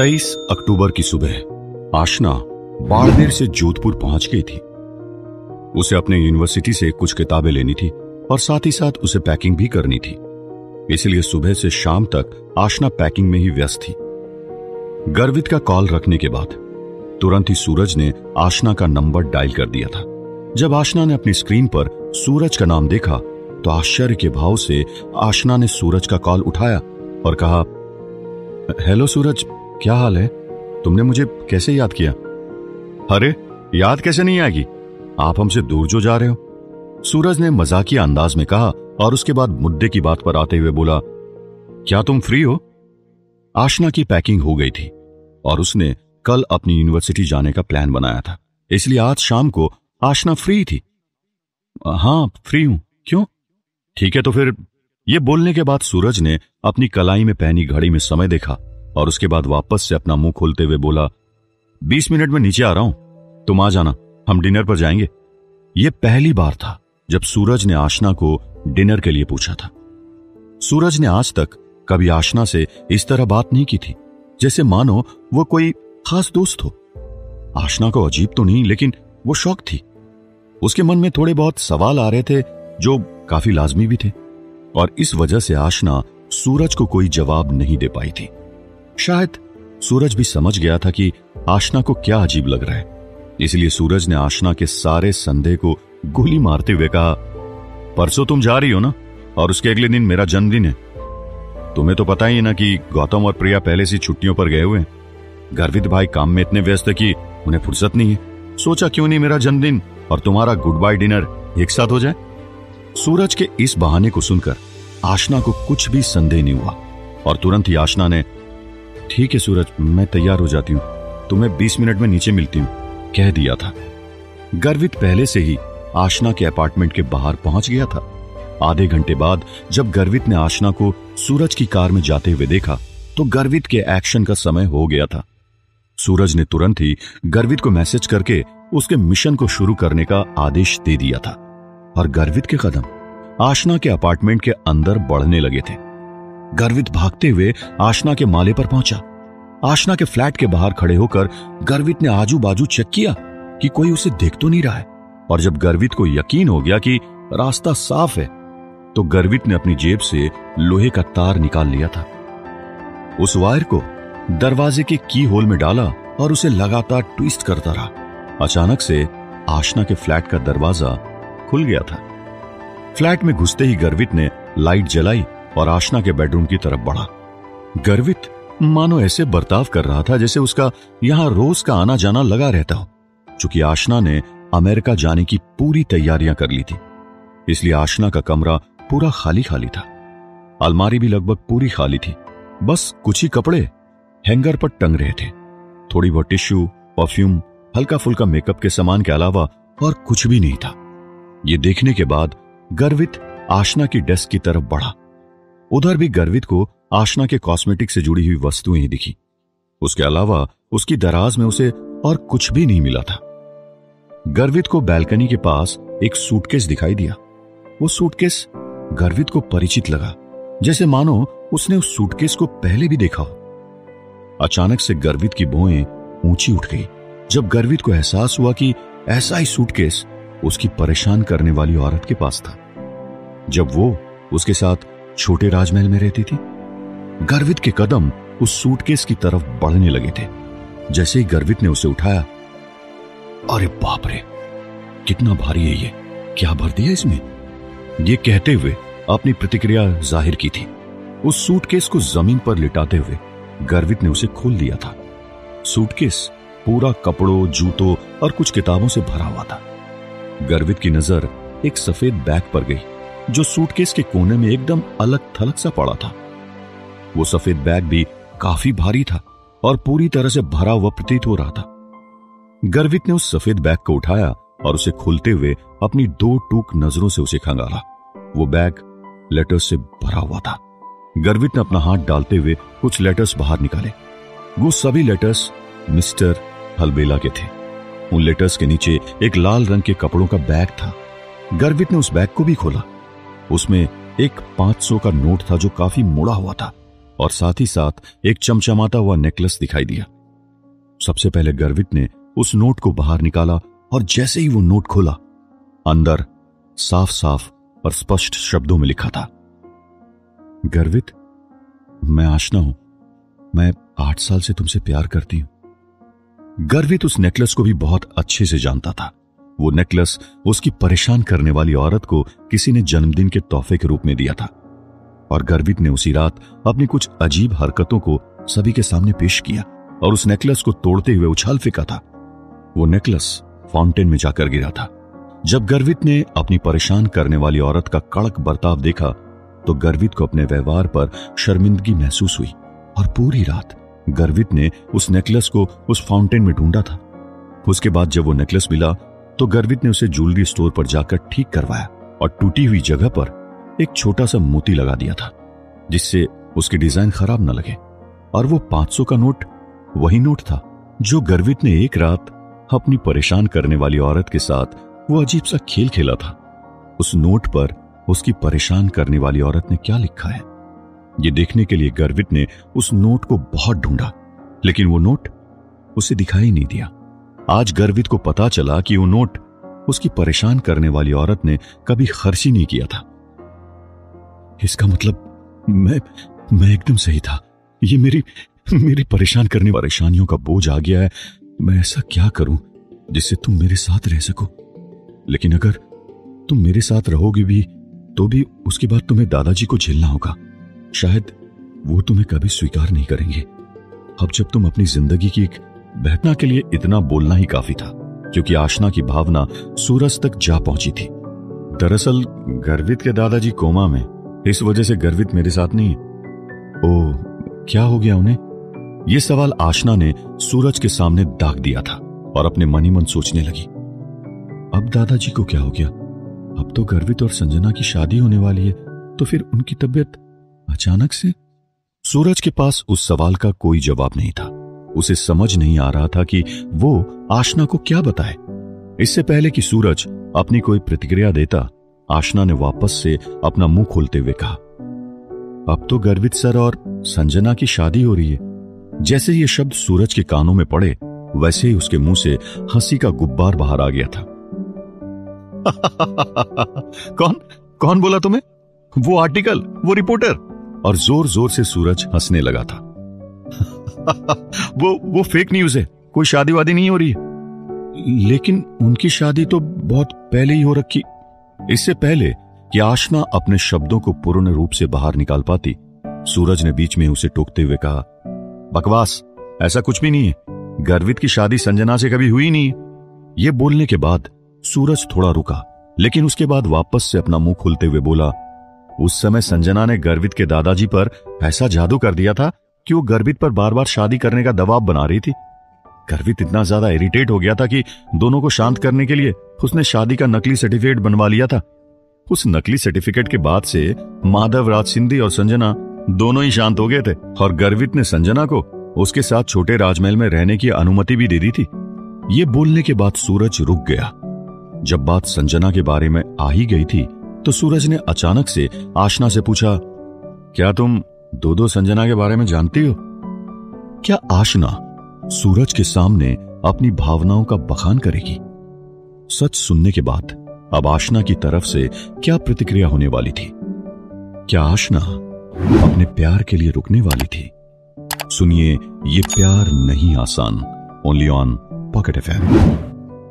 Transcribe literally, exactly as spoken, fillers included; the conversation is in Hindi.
तेईस अक्टूबर की सुबह आशना बाड़मेर से जोधपुर पहुंच गई थी। उसे अपने यूनिवर्सिटी से कुछ किताबें लेनी थी और साथ ही साथ उसे पैकिंग भी करनी थी। इसलिए सुबह से शाम तक आशना पैकिंग में ही व्यस्त थी। गर्वित का कॉल रखने के बाद तुरंत ही सूरज ने आशना का नंबर डायल कर दिया था। जब आशना ने अपनी स्क्रीन पर सूरज का नाम देखा तो आश्चर्य के भाव से आशना ने सूरज का कॉल उठाया और कहा, हेलो सूरज, क्या हाल है? तुमने मुझे कैसे याद किया? अरे याद कैसे नहीं आएगी, आप हमसे दूर जो जा रहे हो, सूरज ने मजाकिया अंदाज में कहा और उसके बाद मुद्दे की बात पर आते हुए बोला, क्या तुम फ्री हो? आशना की पैकिंग हो गई थी और उसने कल अपनी यूनिवर्सिटी जाने का प्लान बनाया था, इसलिए आज शाम को आशना फ्री थी। हां फ्री हूं, क्यों? ठीक है तो फिर। यह बोलने के बाद सूरज ने अपनी कलाई में पहनी घड़ी में समय देखा और उसके बाद वापस से अपना मुंह खोलते हुए बोला, बीस मिनट में नीचे आ रहा हूं, तुम आ जाना, हम डिनर पर जाएंगे। यह पहली बार था जब सूरज ने आशना को डिनर के लिए पूछा था। सूरज ने आज तक कभी आशना से इस तरह बात नहीं की थी, जैसे मानो वो कोई खास दोस्त हो। आशना को अजीब तो नहीं, लेकिन वो शौक थी। उसके मन में थोड़े बहुत सवाल आ रहे थे जो काफी लाजमी भी थे और इस वजह से आशना सूरज को कोई जवाब नहीं दे पाई थी। शायद सूरज भी समझ गया था कि आशना को क्या अजीब लग रहा है, इसलिए सूरज ने आशना के सारे संदेह को गोली मारते हुए कहा, परसों तुम जा रही हो ना, और उसके अगले दिन मेरा जन्मदिन है। तुम्हें तो पता ही है ना कि गौतम और प्रिया पहले से छुट्टियों पर गए हुए हैं। गर्वित भाई काम में इतने व्यस्त है कि उन्हें फुर्सत नहीं है। सोचा क्यों नहीं मेरा जन्मदिन और तुम्हारा गुड बाय डिनर एक साथ हो जाए। सूरज के इस बहाने को सुनकर आशना को कुछ भी संदेह नहीं हुआ और तुरंत ही आशना ने, ठीक है सूरज, मैं तैयार हो जाती हूं, तुम्हें बीस मिनट में नीचे मिलती हूं, कह दिया था। गर्वित पहले से ही आशना के अपार्टमेंट के बाहर पहुंच गया था। आधे घंटे बाद जब गर्वित ने आशना को सूरज की कार में जाते हुए देखा तो गर्वित के एक्शन का समय हो गया था। सूरज ने तुरंत ही गर्वित को मैसेज करके उसके मिशन को शुरू करने का आदेश दे दिया था और गर्वित के कदम आशना के अपार्टमेंट के अंदर बढ़ने लगे थे। गर्वित भागते हुए आशना के माले पर पहुंचा। आशना के फ्लैट के बाहर खड़े होकर गर्वित ने आजू बाजू चेक किया कि कोई उसे देख तो नहीं रहा है, और जब गर्वित को यकीन हो गया कि रास्ता साफ है तो गर्वित ने अपनी जेब से लोहे का तार निकाल लिया था। उस वायर को दरवाजे के की होल में डाला और उसे लगातार ट्विस्ट करता रहा। अचानक से आशना के फ्लैट का दरवाजा खुल गया था। फ्लैट में घुसते ही गर्वित ने लाइट जलाई और आशना के बेडरूम की तरफ बढ़ा। गर्वित मानो ऐसे बर्ताव कर रहा था जैसे उसका यहां रोज का आना जाना लगा रहता हो। चूंकि आशना ने अमेरिका जाने की पूरी तैयारियां कर ली थी, इसलिए आशना का कमरा पूरा खाली खाली था। अलमारी भी लगभग पूरी खाली थी, बस कुछ ही कपड़े हैंगर पर टंग रहे थे। थोड़ी बहुत टिश्यू, परफ्यूम, हल्का फुल्का मेकअप के सामान के अलावा और कुछ भी नहीं था। ये देखने के बाद गर्वित आशना की डेस्क की तरफ बढ़ा। उधर भी गर्वित को आशना के कॉस्मेटिक से जुड़ी हुई वस्तुएं ही दिखी। उसके अलावा उसकी दराज में उसे और कुछ भी नहीं मिला था। गर्वित को बालकनी के पास एक सूटकेस दिखाई दिया। वो सूटकेस गर्वित को परिचित लगा, जैसे मानो उसने उस सूटकेस को पहले भी देखा हो। अचानक से गर्वित की भौहें ऊंची उठ गई जब गर्वित को एहसास हुआ कि ऐसा ही सूटकेस उसकी परेशान करने वाली औरत के पास था, जब वो उसके साथ छोटे राजमहल में रहती थी। गर्वित के कदम उस सूटकेस की तरफ बढ़ने लगे थे। जैसे ही गर्वित ने उसे उठाया, अरे बाप रे, कितना भारी है ये, क्या भर दिया इसमें, ये कहते हुए अपनी प्रतिक्रिया जाहिर की थी। उस सूटकेस को जमीन पर लिटाते हुए गर्वित ने उसे खोल दिया था। सूटकेस पूरा कपड़ों, जूतों और कुछ किताबों से भरा हुआ था। गर्वित की नजर एक सफेद बैग पर गई जो सूटकेस के कोने में एकदम अलग थलग सा पड़ा था। वो सफेद बैग भी काफी भारी था और पूरी तरह से भरा हुआ प्रतीत हो रहा था। गर्वित ने उस सफेद बैग को उठाया और उसे खोलते हुए अपनी दो टूक नजरों से उसे खंगाला। वो बैग लेटर्स से भरा हुआ था। गर्वित ने अपना हाथ डालते हुए कुछ लेटर्स बाहर निकाले। वो सभी लेटर्स मिस्टर हलबेला के थे। उन लेटर्स के नीचे एक लाल रंग के कपड़ों का बैग था। गर्वित ने उस बैग को भी खोला। उसमें एक पांच सौ का नोट था जो काफी मुड़ा हुआ था और साथ ही साथ एक चमचमाता हुआ नेकलेस दिखाई दिया। सबसे पहले गर्वित ने उस नोट को बाहर निकाला और जैसे ही वो नोट खोला, अंदर साफ साफ और स्पष्ट शब्दों में लिखा था, गर्वित, मैं आशना हूं, मैं आठ साल से तुमसे प्यार करती हूं। गर्वित उस नेकलेस को भी बहुत अच्छे से जानता था। वो नेकलेस उसकी परेशान करने वाली औरत को किसी ने जन्मदिन के तोहफे के रूप में दिया था और गर्वित ने उसी रात अपनी कुछ अजीब हरकतों को सभी के सामने पेश किया और उस नेकलेस को तोड़ते हुए उछाल फेंका था। वो नेकलेस फाउंटेन में जाकर गिरा था। जब गर्वित ने अपनी परेशान करने वाली औरत का कड़क बर्ताव देखा तो गर्वित को अपने व्यवहार पर शर्मिंदगी महसूस हुई और पूरी रात गर्वित ने उस नेकलेस को उस फाउंटेन में ढूंढा था। उसके बाद जब वो नेकलेस मिला तो गर्वित ने उसे ज्वेलरी स्टोर पर जाकर ठीक करवाया और टूटी हुई जगह पर एक छोटा सा मोती लगा दिया था जिससे उसकी डिजाइन खराब न लगे। और वो पांच सौ का नोट वही नोट था जो गर्वित ने एक रात अपनी परेशान करने वाली औरत के साथ वो अजीब सा खेल खेला था। उस नोट पर उसकी परेशान करने वाली औरत ने क्या लिखा है, ये देखने के लिए गर्वित ने उस नोट को बहुत ढूंढा, लेकिन वो नोट उसे दिखाई नहीं दिया। आज गर्वित को पता चला कि वो नोट उसकी परेशान करने वाली औरत ने कभी खर्च ही नहीं किया था। इसका मतलब मैं मैं एकदम सही था। ये मेरी मेरी परेशान करने परेशानियों का बोझ आ गया है। मैं ऐसा क्या करूं जिससे तुम मेरे साथ रह सको? लेकिन अगर तुम मेरे साथ रहोगी भी तो भी उसके बाद तुम्हें दादाजी को झेलना होगा। शायद वो तुम्हें कभी स्वीकार नहीं करेंगे। अब जब तुम अपनी जिंदगी की एक घटना के लिए इतना बोलना ही काफी था, क्योंकि आशना की भावना सूरज तक जा पहुंची थी। दरअसल गर्वित के दादाजी कोमा में, इस वजह से गर्वित मेरे साथ नहीं है। ओह, क्या हो गया उन्हें? यह सवाल आशना ने सूरज के सामने दाग दिया था और अपने मन ही मन सोचने लगी, अब दादाजी को क्या हो गया? अब तो गर्वित और संजना की शादी होने वाली है, तो फिर उनकी तबीयत अचानक से? सूरज के पास उस सवाल का कोई जवाब नहीं था। उसे समझ नहीं आ रहा था कि वो आशना को क्या बताए। इससे पहले कि सूरज अपनी कोई प्रतिक्रिया देता, आशना ने वापस से अपना मुंह खोलते हुए कहा, अब तो गर्वित सर और संजना की शादी हो रही है। जैसे ये शब्द सूरज के कानों में पड़े, वैसे ही उसके मुंह से हंसी का गुब्बार बाहर आ गया था। कौन कौन बोला तुम्हें? वो आर्टिकल, वो रिपोर्टर? और जोर जोर से सूरज हंसने लगा था। वो वो फेक न्यूज है, कोई शादी वादी नहीं हो रही है। लेकिन उनकी शादी तो बहुत पहले ही हो रखी। इससे पहले कि आशना अपने शब्दों को पूर्ण रूप से बाहर निकाल पाती, सूरज ने बीच में उसे टोकते हुए कहा, बकवास, ऐसा कुछ भी नहीं है। गर्वित की शादी संजना से कभी हुई नहीं है। यह बोलने के बाद सूरज थोड़ा रुका, लेकिन उसके बाद वापस से अपना मुंह खोलते हुए बोला, उस समय संजना ने गर्वित के दादाजी पर ऐसा जादू कर दिया था कि वो गर्वित पर बार बार शादी करने का दबाव बना रही थी। गर्वित इतना ज्यादा इरिटेट हो गया था कि दोनों को शांत करने के लिए उसने शादी का नकली सर्टिफिकेट बनवा लिया था। उस नकली सर्टिफिकेट के बाद से माधव राज सिंधी और संजना दोनों ही शांत हो गए थे और गर्वित ने संजना को उसके साथ छोटे राजमहल में रहने की अनुमति भी दे दी थी। ये बोलने के बाद सूरज रुक गया। जब बात संजना के बारे में आ ही गई थी तो सूरज ने अचानक से आशना से पूछा, क्या तुम दो दो संजना के बारे में जानती हो? क्या आशना सूरज के सामने अपनी भावनाओं का बखान करेगी? सच सुनने के बाद अब आशना की तरफ से क्या प्रतिक्रिया होने वाली थी? क्या आशना अपने प्यार के लिए रुकने वाली थी? सुनिए, ये प्यार नहीं आसान, ओनली ऑन पॉकेट एफएम।